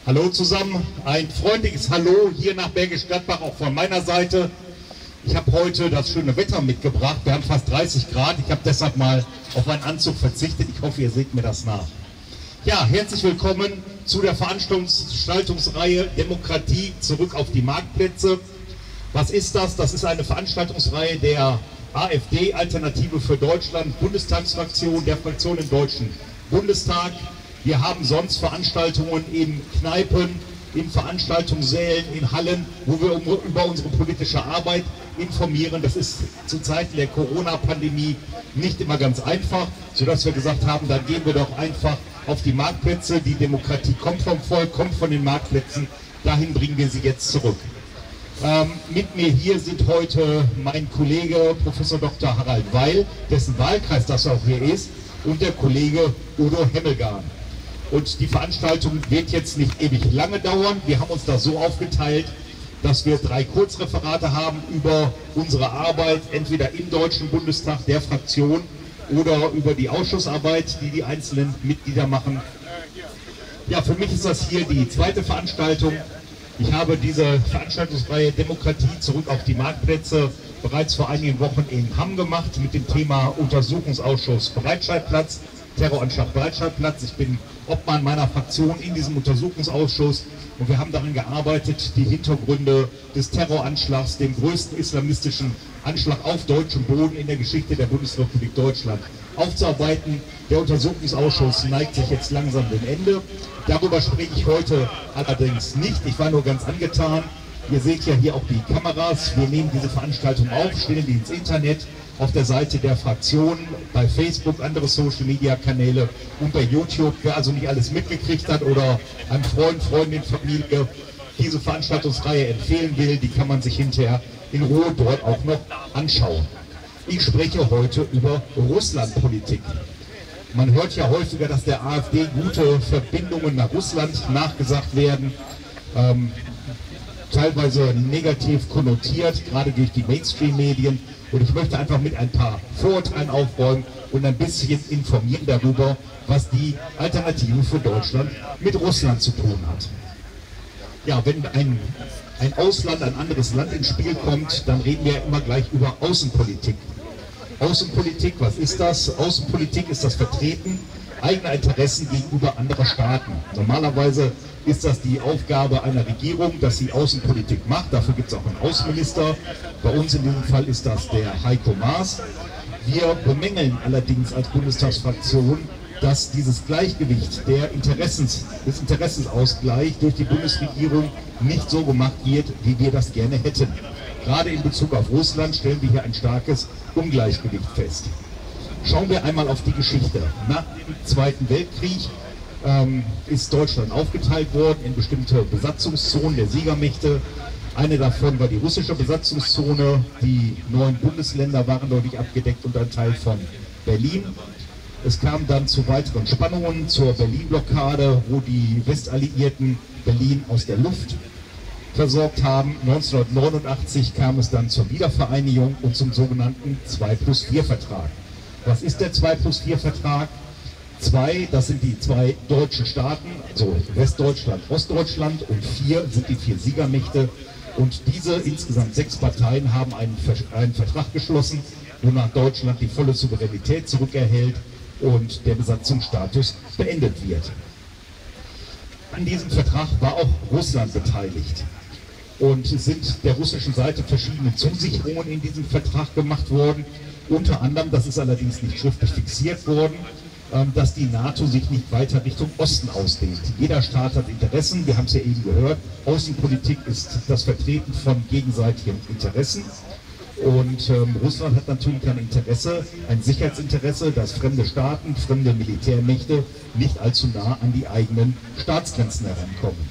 Hallo zusammen, ein freundliches Hallo hier nach Bergisch Gladbach auch von meiner Seite. Ich habe heute das schöne Wetter mitgebracht, wir haben fast 30 Grad, ich habe deshalb mal auf einen Anzug verzichtet, ich hoffe ihr seht mir das nach. Ja, herzlich willkommen zu der Veranstaltungsreihe Demokratie zurück auf die Marktplätze. Was ist das? Das ist eine Veranstaltungsreihe der AfD, Alternative für Deutschland, Bundestagsfraktion, der Fraktion im Deutschen Bundestag. Wir haben sonst Veranstaltungen in Kneipen, in Veranstaltungssälen, in Hallen, wo wir über unsere politische Arbeit informieren. Das ist zu Zeiten der Corona-Pandemie nicht immer ganz einfach, sodass wir gesagt haben, da gehen wir doch einfach auf die Marktplätze. Die Demokratie kommt vom Volk, kommt von den Marktplätzen, dahin bringen wir sie jetzt zurück. Mit mir hier sind heute mein Kollege Professor Dr. Harald Weil, dessen Wahlkreis das auch hier ist, und der Kollege Udo Hemmelgarn. Und die Veranstaltung wird jetzt nicht ewig lange dauern. Wir haben uns das so aufgeteilt, dass wir 3 Kurzreferate haben über unsere Arbeit, entweder im Deutschen Bundestag, der Fraktion, oder über die Ausschussarbeit, die die einzelnen Mitglieder machen. Ja, für mich ist das hier die zweite Veranstaltung. Ich habe diese Veranstaltungsreihe Demokratie zurück auf die Marktplätze bereits vor einigen Wochen in Hamm gemacht mit dem Thema Untersuchungsausschuss Breitscheidplatz, Terroranschlag Breitscheidplatz. Ich bin Obmann meiner Fraktion in diesem Untersuchungsausschuss und wir haben daran gearbeitet, die Hintergründe des Terroranschlags, dem größten islamistischen Anschlag auf deutschem Boden in der Geschichte der Bundesrepublik Deutschland, aufzuarbeiten. Der Untersuchungsausschuss neigt sich jetzt langsam dem Ende. Darüber spreche ich heute allerdings nicht. Ich war nur ganz angetan. Ihr seht ja hier auch die Kameras. Wir nehmen diese Veranstaltung auf, stellen die ins Internet, auf der Seite der Fraktion, bei Facebook, andere Social-Media-Kanäle und bei YouTube. Wer also nicht alles mitgekriegt hat oder einem Freund, Freundin, Familie diese Veranstaltungsreihe empfehlen will, die kann man sich hinterher in Ruhe dort auch noch anschauen. Ich spreche heute über Russlandpolitik. Man hört ja häufiger, dass der AfD gute Verbindungen nach Russland nachgesagt werden, teilweise negativ konnotiert, gerade durch die Mainstream-Medien. Und ich möchte einfach mit ein paar Vorurteilen aufräumen und ein bisschen informieren darüber, was die Alternative für Deutschland mit Russland zu tun hat. Ja, wenn ein Ausland, ein anderes Land ins Spiel kommt, dann reden wir immer gleich über Außenpolitik. Außenpolitik, was ist das? Außenpolitik ist das Vertreten eigener Interessen gegenüber anderer Staaten. Normalerweise ist das die Aufgabe einer Regierung, dass sie Außenpolitik macht. Dafür gibt es auch einen Außenminister. Bei uns in diesem Fall ist das der Heiko Maas. Wir bemängeln allerdings als Bundestagsfraktion, dass dieses Gleichgewicht des Interessensausgleichs durch die Bundesregierung nicht so gemacht wird, wie wir das gerne hätten. Gerade in Bezug auf Russland stellen wir hier ein starkes Ungleichgewicht fest. Schauen wir einmal auf die Geschichte. Nach dem Zweiten Weltkrieg ist Deutschland aufgeteilt worden in bestimmte Besatzungszonen der Siegermächte. Eine davon war die russische Besatzungszone. Die 9 Bundesländer waren dadurch abgedeckt und ein Teil von Berlin. Es kam dann zu weiteren Spannungen, zur Berlin-Blockade, wo die Westalliierten Berlin aus der Luft versorgt haben. 1989 kam es dann zur Wiedervereinigung und zum sogenannten 2+4-Vertrag. Was ist der 2+4-Vertrag? 2, das sind die 2 deutschen Staaten, also Westdeutschland, Ostdeutschland, und 4 sind die 4 Siegermächte. Und diese insgesamt 6 Parteien haben einen Vertrag geschlossen, wonach Deutschland die volle Souveränität zurückerhält und der Besatzungsstatus beendet wird. An diesem Vertrag war auch Russland beteiligt. Und es sind der russischen Seite verschiedene Zusicherungen in diesem Vertrag gemacht worden. Unter anderem, das ist allerdings nicht schriftlich fixiert worden, dass die NATO sich nicht weiter Richtung Osten ausdehnt. Jeder Staat hat Interessen, wir haben es ja eben gehört. Außenpolitik ist das Vertreten von gegenseitigen Interessen. Und Russland hat natürlich ein Interesse, ein Sicherheitsinteresse, dass fremde Staaten, fremde Militärmächte nicht allzu nah an die eigenen Staatsgrenzen herankommen.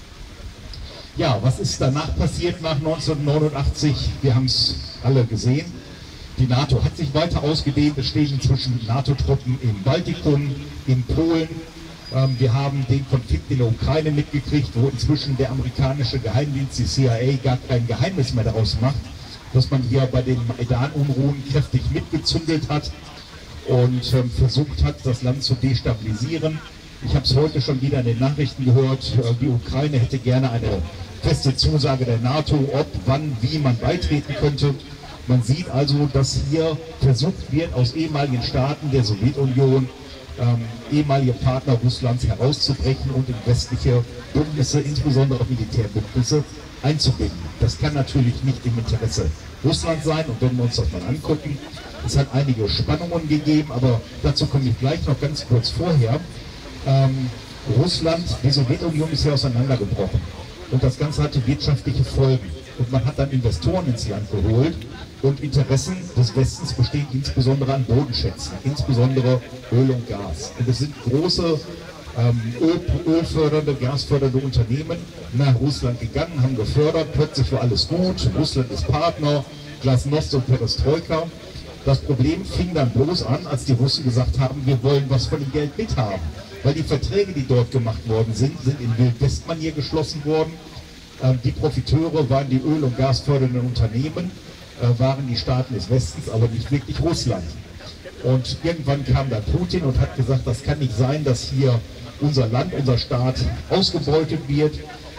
Ja, was ist danach passiert nach 1989? Wir haben es alle gesehen. Die NATO hat sich weiter ausgedehnt. Es stehen inzwischen NATO-Truppen im Baltikum, in Polen. Wir haben den Konflikt in der Ukraine mitgekriegt, wo inzwischen der amerikanische Geheimdienst, die CIA, gar kein Geheimnis mehr daraus macht, dass man hier bei den Maidan-Unruhen kräftig mitgezündelt hat und versucht hat, das Land zu destabilisieren. Ich habe es heute schon wieder in den Nachrichten gehört, die Ukraine hätte gerne eine feste Zusage der NATO, ob, wann, wie man beitreten könnte. Man sieht also, dass hier versucht wird, aus ehemaligen Staaten der Sowjetunion ehemalige Partner Russlands herauszubrechen und in westliche Bündnisse, insbesondere Militärbündnisse, einzubinden. Das kann natürlich nicht im Interesse Russlands sein, und wenn wir uns das mal angucken, es hat einige Spannungen gegeben, aber dazu komme ich gleich noch ganz kurz vorher. Russland, die Sowjetunion ist ja auseinandergebrochen und das Ganze hatte wirtschaftliche Folgen und man hat dann Investoren ins Land geholt und Interessen des Westens bestehen insbesondere an Bodenschätzen, insbesondere Öl und Gas. Und es sind große ölfördernde, gasfördernde Unternehmen nach Russland gegangen, haben gefördert, plötzlich war alles gut, Russland ist Partner, Glasnost und Perestroika. Das Problem fing dann bloß an, als die Russen gesagt haben, wir wollen was von dem Geld mithaben. Weil die Verträge, die dort gemacht worden sind in Wildwest-Manier geschlossen worden. Die Profiteure waren die öl- und gasfördernden Unternehmen, waren die Staaten des Westens, aber nicht wirklich Russland. Und irgendwann kam dann Putin und hat gesagt, das kann nicht sein, dass hier unser Land, unser Staat ausgebeutet wird.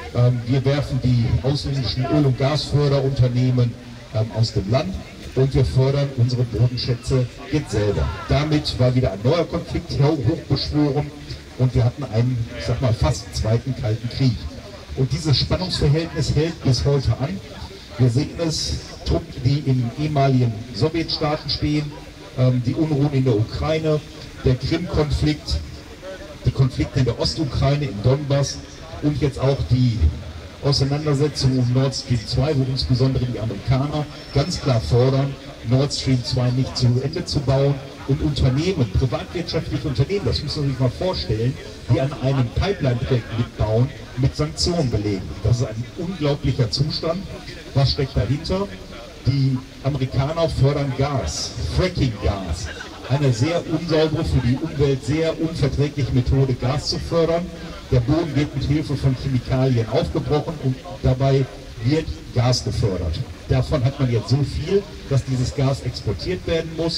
Wir werfen die ausländischen Öl- und Gasförderunternehmen aus dem Land und wir fördern unsere Bodenschätze jetzt selber. Damit war wieder ein neuer Konflikt hochbeschworen und wir hatten einen, ich sag mal, fast zweiten Kalten Krieg. Und dieses Spannungsverhältnis hält bis heute an. Wir sehen es, Truppen, die in ehemaligen Sowjetstaaten stehen, die Unruhen in der Ukraine, der Krim-Konflikt, die Konflikte in der Ostukraine, im Donbass und jetzt auch die Auseinandersetzung um Nord Stream 2, wo insbesondere die Amerikaner ganz klar fordern, Nord Stream 2 nicht zu Ende zu bauen und Unternehmen, privatwirtschaftliche Unternehmen, das muss man sich mal vorstellen, die an einem Pipeline-Projekt mitbauen, mit Sanktionen belegen. Das ist ein unglaublicher Zustand. Was steckt dahinter? Die Amerikaner fördern Gas, Fracking-Gas, eine sehr unsaubere, für die Umwelt sehr unverträgliche Methode, Gas zu fördern. Der Boden wird mit Hilfe von Chemikalien aufgebrochen und dabei wird Gas gefördert. Davon hat man jetzt so viel, dass dieses Gas exportiert werden muss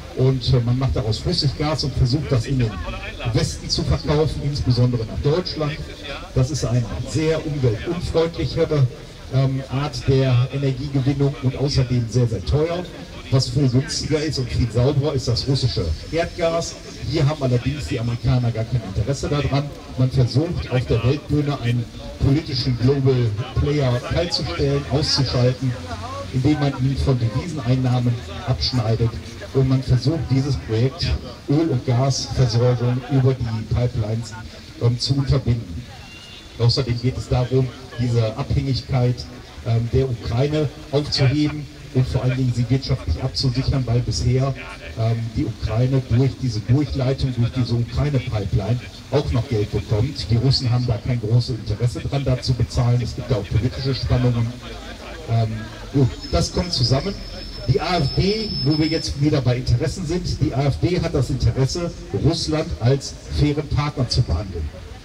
und man macht daraus Flüssiggas und versucht das in den Westen zu verkaufen, insbesondere nach Deutschland. Das ist eine sehr umweltunfreundlichere Art der Energiegewinnung und außerdem sehr, sehr teuer. Was viel günstiger ist und viel sauberer ist das russische Erdgas. Hier haben allerdings die Amerikaner gar kein Interesse daran. Man versucht auf der Weltbühne einen politischen Global Player kaltzustellen, auszuschalten, indem man ihn von Deviseneinnahmen abschneidet. Und man versucht dieses Projekt Öl- und Gasversorgung über die Pipelines zu unterbinden. Außerdem geht es darum, diese Abhängigkeit der Ukraine aufzuheben und vor allen Dingen sie wirtschaftlich abzusichern, weil bisher die Ukraine durch diese Durchleitung, durch diese Ukraine-Pipeline auch noch Geld bekommt. Die Russen haben da kein großes Interesse dran, da zu bezahlen. Es gibt auch politische Spannungen. Gut, das kommt zusammen. Die AfD, wo wir jetzt wieder bei Interessen sind, die AfD hat das Interesse, Russland als fairen Partner zu behandeln.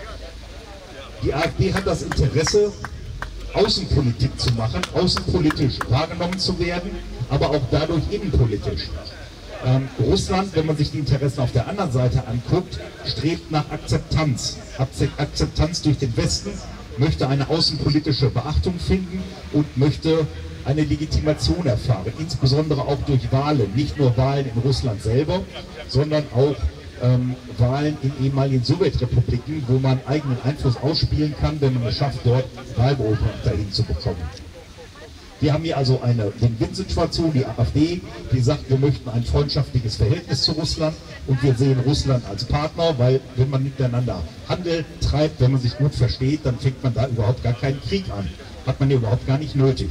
Die AfD hat das Interesse, Außenpolitik zu machen, außenpolitisch wahrgenommen zu werden, aber auch dadurch innenpolitisch. Russland, wenn man sich die Interessen auf der anderen Seite anguckt, strebt nach Akzeptanz. Akzeptanz durch den Westen, möchte eine außenpolitische Beachtung finden und möchte eine Legitimation erfahren, insbesondere auch durch Wahlen, nicht nur Wahlen in Russland selber, sondern auch Wahlen in ehemaligen Sowjetrepubliken, wo man eigenen Einfluss ausspielen kann, wenn man es schafft, dort Wahlbeobachter hinzubekommen. Wir haben hier also eine Win-Win-Situation, die AfD, die sagt, wir möchten ein freundschaftliches Verhältnis zu Russland und wir sehen Russland als Partner, weil wenn man miteinander Handel treibt, wenn man sich gut versteht, dann fängt man da überhaupt gar keinen Krieg an. Hat man ja überhaupt gar nicht nötig.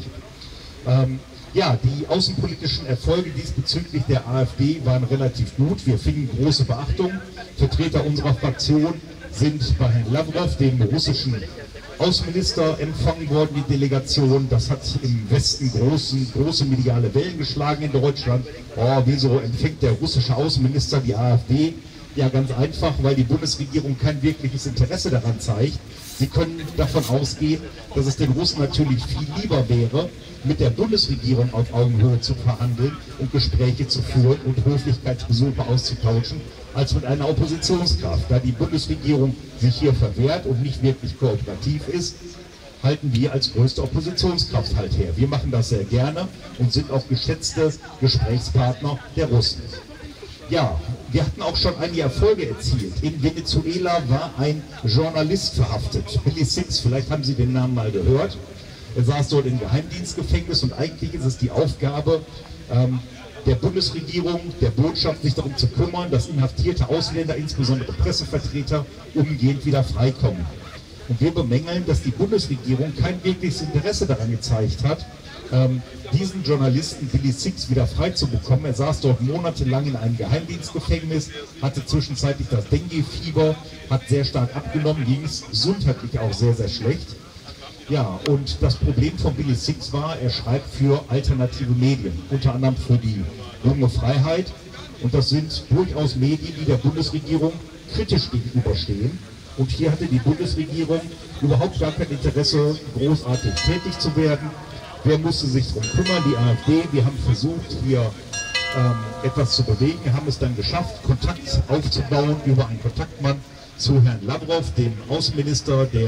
Ja, die außenpolitischen Erfolge diesbezüglich der AfD waren relativ gut. Wir fingen große Beachtung. Vertreter unserer Fraktion sind bei Herrn Lavrov, dem russischen Außenminister, empfangen worden, die Delegation. Das hat im Westen große mediale Wellen geschlagen in Deutschland. Oh, wieso empfängt der russische Außenminister die AfD? Ja, ganz einfach, weil die Bundesregierung kein wirkliches Interesse daran zeigt. Sie können davon ausgehen, dass es den Russen natürlich viel lieber wäre, mit der Bundesregierung auf Augenhöhe zu verhandeln und Gespräche zu führen und Höflichkeitsbesuche auszutauschen, als mit einer Oppositionskraft. Da die Bundesregierung sich hier verwehrt und nicht wirklich kooperativ ist, halten wir als größte Oppositionskraft halt her. Wir machen das sehr gerne und sind auch geschätzte Gesprächspartner der Russen. Ja, wir hatten auch schon einige Erfolge erzielt. In Venezuela war ein Journalist verhaftet, Billy Six, vielleicht haben Sie den Namen mal gehört. Er saß dort im Geheimdienstgefängnis und eigentlich ist es die Aufgabe der Bundesregierung, der Botschaft, sich darum zu kümmern, dass inhaftierte Ausländer, insbesondere Pressevertreter, umgehend wieder freikommen. Und wir bemängeln, dass die Bundesregierung kein wirkliches Interesse daran gezeigt hat, diesen Journalisten Billy Six wieder frei zu bekommen. Er saß dort monatelang in einem Geheimdienstgefängnis, hatte zwischenzeitlich das Dengue-Fieber, hat sehr stark abgenommen, ging es gesundheitlich auch sehr, sehr schlecht. Ja, und das Problem von Billy Six war, er schreibt für alternative Medien, unter anderem für die Junge Freiheit. Und das sind durchaus Medien, die der Bundesregierung kritisch gegenüberstehen. Und hier hatte die Bundesregierung überhaupt gar kein Interesse, großartig tätig zu werden. Wer musste sich darum kümmern? Die AfD. Wir haben versucht, hier etwas zu bewegen. Wir haben es dann geschafft, Kontakt aufzubauen über einen Kontaktmann zu Herrn Lavrov, dem Außenminister der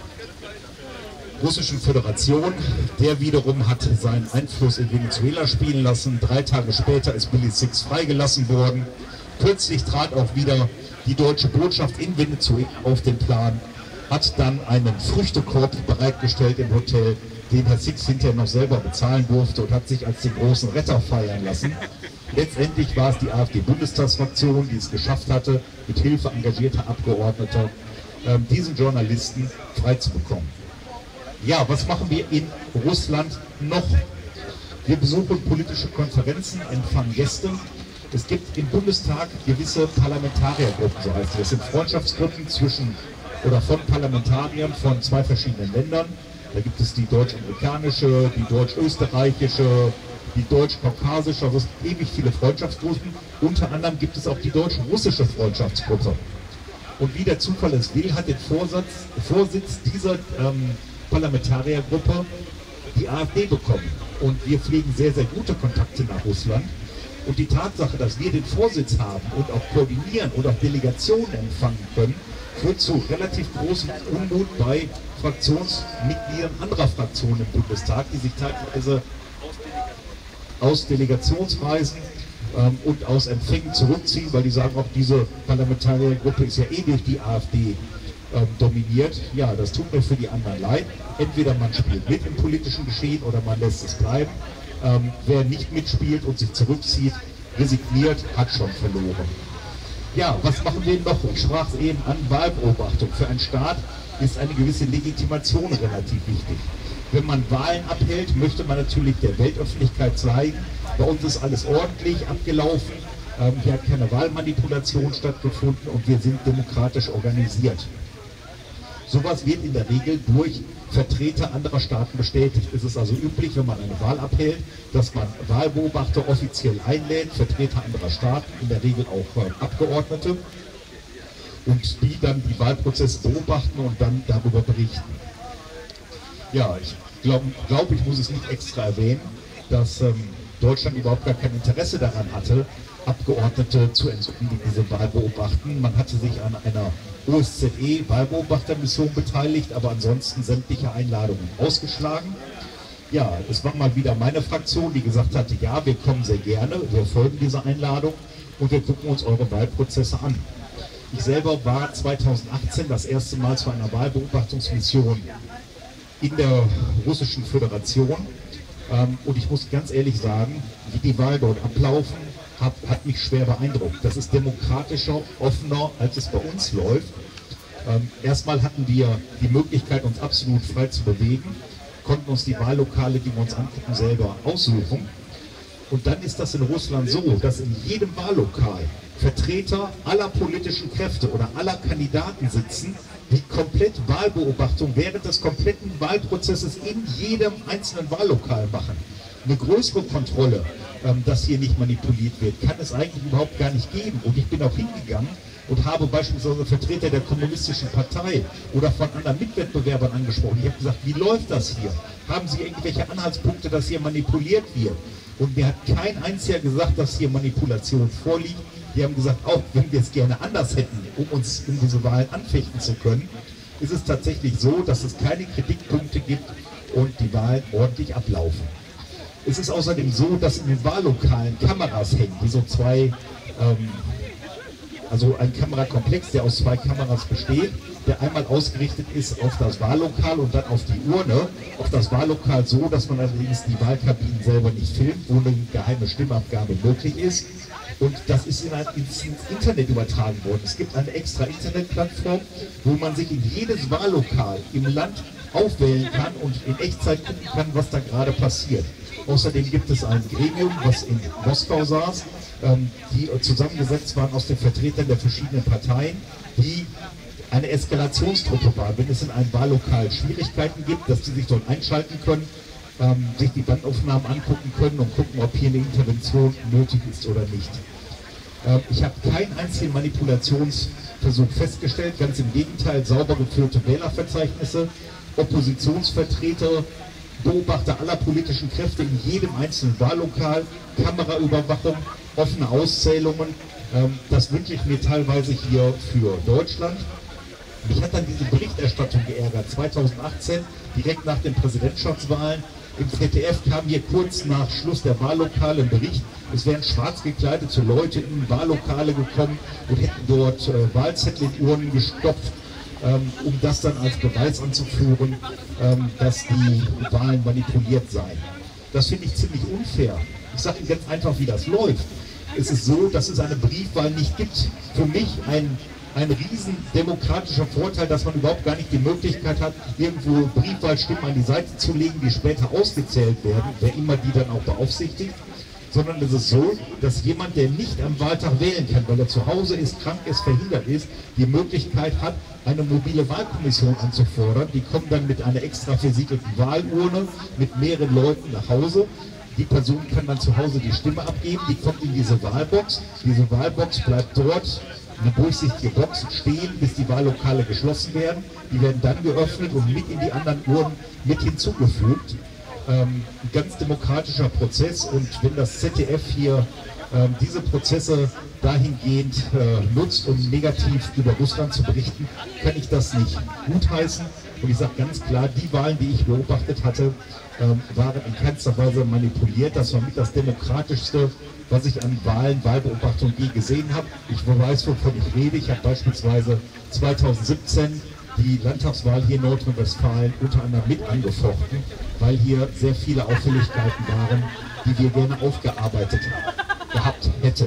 Russischen Föderation. Der wiederum hat seinen Einfluss in Venezuela spielen lassen. 3 Tage später ist Billy Six freigelassen worden. Kürzlich trat auch wieder die deutsche Botschaft in Venezuela auf den Plan, hat dann einen Früchtekorb bereitgestellt im Hotel, den Herr Six hinterher noch selber bezahlen durfte und hat sich als den großen Retter feiern lassen. Letztendlich war es die AfD-Bundestagsfraktion, die es geschafft hatte, mit Hilfe engagierter Abgeordneter diesen Journalisten freizubekommen. Ja, was machen wir in Russland noch? Wir besuchen politische Konferenzen, empfangen Gäste. Es gibt im Bundestag gewisse Parlamentariergruppen, so heißt es. Das sind Freundschaftsgruppen zwischen oder von Parlamentariern von 2 verschiedenen Ländern. Da gibt es die deutsch-amerikanische, die deutsch-österreichische, die deutsch-kaukasische, also es gibt ewig viele Freundschaftsgruppen. Unter anderem gibt es auch die deutsch-russische Freundschaftsgruppe. Und wie der Zufall es will, hat den Vorsitz dieser Parlamentariergruppe die AfD bekommen. Und wir pflegen sehr, sehr gute Kontakte nach Russland. Und die Tatsache, dass wir den Vorsitz haben und auch koordinieren und auch Delegationen empfangen können, führt zu relativ großem Unmut bei Fraktionsmitgliedern anderer Fraktionen im Bundestag, die sich teilweise aus Delegationsreisen und aus Empfängen zurückziehen, weil die sagen, auch diese Parlamentariergruppe ist ja eh durch die AfD dominiert. Ja, das tut mir für die anderen leid. Entweder man spielt mit im politischen Geschehen oder man lässt es bleiben. Wer nicht mitspielt und sich zurückzieht, resigniert, hat schon verloren. Ja, was machen wir noch? Ich sprach es eben an, Wahlbeobachtung. Für einen Staat ist eine gewisse Legitimation relativ wichtig. Wenn man Wahlen abhält, möchte man natürlich der Weltöffentlichkeit zeigen, bei uns ist alles ordentlich abgelaufen, hier hat keine Wahlmanipulation stattgefunden und wir sind demokratisch organisiert. Sowas wird in der Regel durch Vertreter anderer Staaten bestätigt. Es ist also üblich, wenn man eine Wahl abhält, dass man Wahlbeobachter offiziell einlädt, Vertreter anderer Staaten, in der Regel auch Abgeordnete, und die dann die Wahlprozesse beobachten und dann darüber berichten. Ja, ich glaube, ich muss es nicht extra erwähnen, dass Deutschland überhaupt gar kein Interesse daran hatte, Abgeordnete zu entsenden, die diese Wahl beobachten. Man hatte sich an einer OSZE-Wahlbeobachtermission beteiligt, aber ansonsten sämtliche Einladungen ausgeschlagen. Ja, es war mal wieder meine Fraktion, die gesagt hatte, ja, wir kommen sehr gerne, wir folgen dieser Einladung und wir gucken uns eure Wahlprozesse an. Ich selber war 2018 das erste Mal zu einer Wahlbeobachtungsmission in der Russischen Föderation und ich muss ganz ehrlich sagen, wie die Wahlen dort ablaufen, hat mich schwer beeindruckt. Das ist demokratischer, offener, als es bei uns läuft. Erstmal hatten wir die Möglichkeit, uns absolut frei zu bewegen, konnten uns die Wahllokale, die wir uns angucken, selber aussuchen. Und dann ist das in Russland so, dass in jedem Wahllokal Vertreter aller politischen Kräfte oder aller Kandidaten sitzen, die komplett Wahlbeobachtung während des kompletten Wahlprozesses in jedem einzelnen Wahllokal machen. Eine größere Kontrolle, dass hier nicht manipuliert wird, kann es eigentlich überhaupt gar nicht geben. Und ich bin auch hingegangen, und habe beispielsweise Vertreter der Kommunistischen Partei oder von anderen Mitwettbewerbern angesprochen. Ich habe gesagt, wie läuft das hier? Haben Sie irgendwelche Anhaltspunkte, dass hier manipuliert wird? Und mir hat kein einziger gesagt, dass hier Manipulation vorliegt. Die haben gesagt, auch wenn wir es gerne anders hätten, um uns in diese Wahlen anfechten zu können, ist es tatsächlich so, dass es keine Kritikpunkte gibt und die Wahlen ordentlich ablaufen. Es ist außerdem so, dass in den Wahllokalen Kameras hängen, die so also ein Kamerakomplex, der aus 2 Kameras besteht, der einmal ausgerichtet ist auf das Wahllokal und dann auf die Urne. Auf das Wahllokal so, dass man allerdings die Wahlkabinen selber nicht filmt, wo eine geheime Stimmabgabe möglich ist. Und das ist ins Internet übertragen worden. Es gibt eine extra Internetplattform, wo man sich in jedes Wahllokal im Land aufwählen kann und in Echtzeit gucken kann, was da gerade passiert. Außerdem gibt es ein Gremium, was in Moskau saß, die zusammengesetzt waren aus den Vertretern der verschiedenen Parteien, die eine Eskalationstruppe war. Wenn es in einem Wahllokal Schwierigkeiten gibt, dass die sich dort einschalten können, sich die Bandaufnahmen angucken können und gucken, ob hier eine Intervention nötig ist oder nicht. Ich habe keinen einzigen Manipulationsversuch festgestellt, ganz im Gegenteil, sauber geführte Wählerverzeichnisse, Oppositionsvertreter, Beobachter aller politischen Kräfte in jedem einzelnen Wahllokal, Kameraüberwachung, offene Auszählungen. Das wünsche ich mir teilweise hier für Deutschland. Mich hat dann diese Berichterstattung geärgert. 2018, direkt nach den Präsidentschaftswahlen, im ZDF kam hier kurz nach Schluss der Wahllokale ein Bericht, es wären schwarz gekleidete Leute in Wahllokale gekommen und hätten dort Wahlzettel in Urnen gestopft, um das dann als Beweis anzuführen, dass die Wahlen manipuliert seien. Das finde ich ziemlich unfair. Ich sage Ihnen ganz einfach, wie das läuft. Es ist so, dass es eine Briefwahl nicht gibt. Für mich ein riesen demokratischer Vorteil, dass man überhaupt gar nicht die Möglichkeit hat, irgendwo Briefwahlstimmen an die Seite zu legen, die später ausgezählt werden, wer immer die dann auch beaufsichtigt. Sondern es ist so, dass jemand, der nicht am Wahltag wählen kann, weil er zu Hause ist, krank ist, verhindert ist, die Möglichkeit hat, eine mobile Wahlkommission anzufordern. Die kommen dann mit einer extra versiegelten Wahlurne mit mehreren Leuten nach Hause. Die Person kann dann zu Hause die Stimme abgeben, die kommt in diese Wahlbox. Diese Wahlbox bleibt dort, eine durchsichtige Box, stehen, bis die Wahllokale geschlossen werden. Die werden dann geöffnet und mit in die anderen Urnen mit hinzugefügt. Ein ganz demokratischer Prozess, und wenn das ZDF hier diese Prozesse dahingehend nutzt, um negativ über Russland zu berichten, kann ich das nicht gutheißen. Und ich sage ganz klar, die Wahlen, die ich beobachtet hatte, waren in keinster Weise manipuliert. Das war mit das Demokratischste, was ich an Wahlbeobachtung je gesehen habe. Ich weiß, wovon ich rede. Ich habe beispielsweise 2017 die Landtagswahl hier in Nordrhein-Westfalen unter anderem mit angefochten, weil hier sehr viele Auffälligkeiten waren, die wir gerne aufgearbeitet gehabt hätten.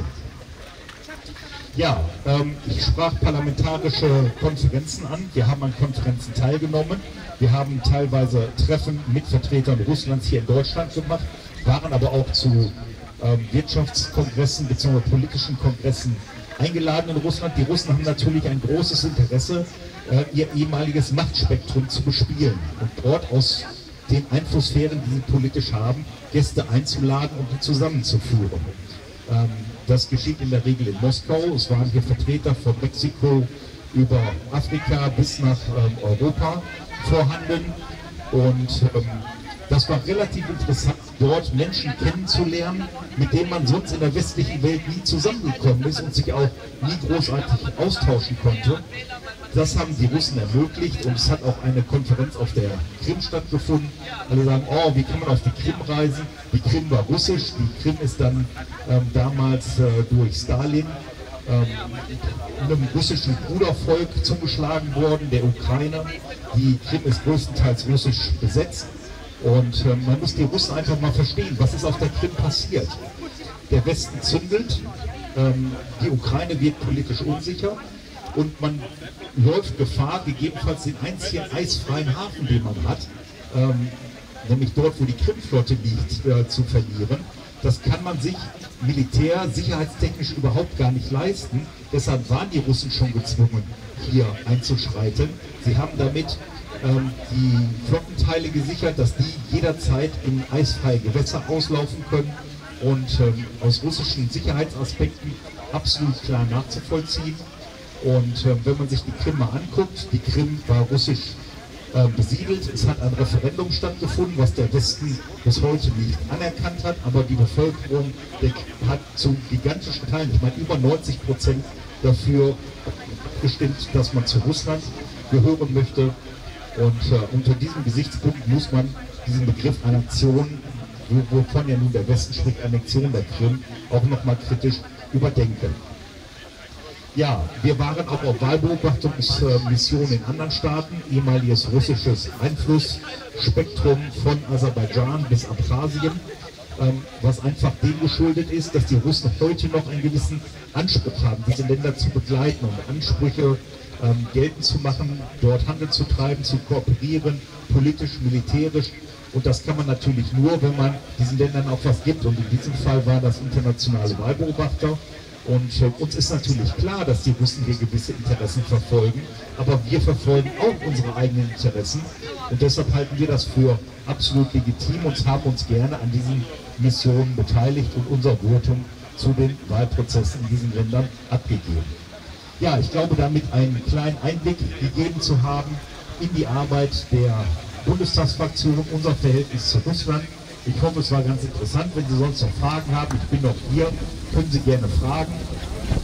Ja, ich sprach parlamentarische Konferenzen an. Wir haben an Konferenzen teilgenommen. Wir haben teilweise Treffen mit Vertretern Russlands hier in Deutschland gemacht, waren aber auch zu Wirtschaftskongressen bzw. politischen Kongressen eingeladen in Russland. Die Russen haben natürlich ein großes Interesse, ihr ehemaliges Machtspektrum zu bespielen und dort aus den Einflusssphären, die sie politisch haben, Gäste einzuladen und die zusammenzuführen. Das geschieht in der Regel in Moskau. Es waren hier Vertreter von Mexiko über Afrika bis nach Europa vorhanden, und das war relativ interessant, dort Menschen kennenzulernen, mit denen man sonst in der westlichen Welt nie zusammengekommen ist und sich auch nie großartig austauschen konnte. Das haben die Russen ermöglicht, und es hat auch eine Konferenz auf der Krim stattgefunden. Alle sagen, oh, wie kann man auf die Krim reisen? Die Krim war russisch, die Krim ist dann damals durch Stalin einem russischen Brudervolk zugeschlagen worden, der Ukrainer. Die Krim ist größtenteils russisch besetzt, und man muss die Russen einfach mal verstehen, was ist auf der Krim passiert. Der Westen zündelt, die Ukraine wird politisch unsicher, und man läuft Gefahr, gegebenenfalls den einzigen eisfreien Hafen, den man hat, nämlich dort, wo die Krimflotte liegt, zu verlieren. Das kann man sich militär, sicherheitstechnisch überhaupt gar nicht leisten. Deshalb waren die Russen schon gezwungen, hier einzuschreiten. Sie haben damit die Flottenteile gesichert, dass die jederzeit in eisfreie Gewässer auslaufen können, und aus russischen Sicherheitsaspekten absolut klar nachzuvollziehen. Und wenn man sich die Krim mal anguckt, die Krim war russisch besiedelt. Es hat ein Referendum stattgefunden, was der Westen bis heute nicht anerkannt hat, aber die Bevölkerung hat zu gigantischen Teilen, ich meine über 90% dafür gestimmt, dass man zu Russland gehören möchte. Und unter diesem Gesichtspunkt muss man diesen Begriff Annexion, wovon ja nun der Westen spricht, Annexion der Krim, auch nochmal kritisch überdenken. Ja, wir waren auch auf Wahlbeobachtungsmissionen in anderen Staaten, ehemaliges russisches Einflussspektrum von Aserbaidschan bis Abchasien, was einfach dem geschuldet ist, dass die Russen heute noch einen gewissen Anspruch haben, diese Länder zu begleiten und Ansprüche geltend zu machen, dort Handel zu treiben, zu kooperieren, politisch, militärisch. Und das kann man natürlich nur, wenn man diesen Ländern auch was gibt. Und in diesem Fall waren das internationale Wahlbeobachter. Und uns ist natürlich klar, dass die Russen hier gewisse Interessen verfolgen, aber wir verfolgen auch unsere eigenen Interessen und deshalb halten wir das für absolut legitim und haben uns gerne an diesen Missionen beteiligt und unser Votum zu den Wahlprozessen in diesen Ländern abgegeben. Ja, ich glaube, damit einen kleinen Einblick gegeben zu haben in die Arbeit der Bundestagsfraktion, unser Verhältnis zu Russland. Ich hoffe, es war ganz interessant. Wenn Sie sonst noch Fragen haben, ich bin noch hier, können Sie gerne fragen.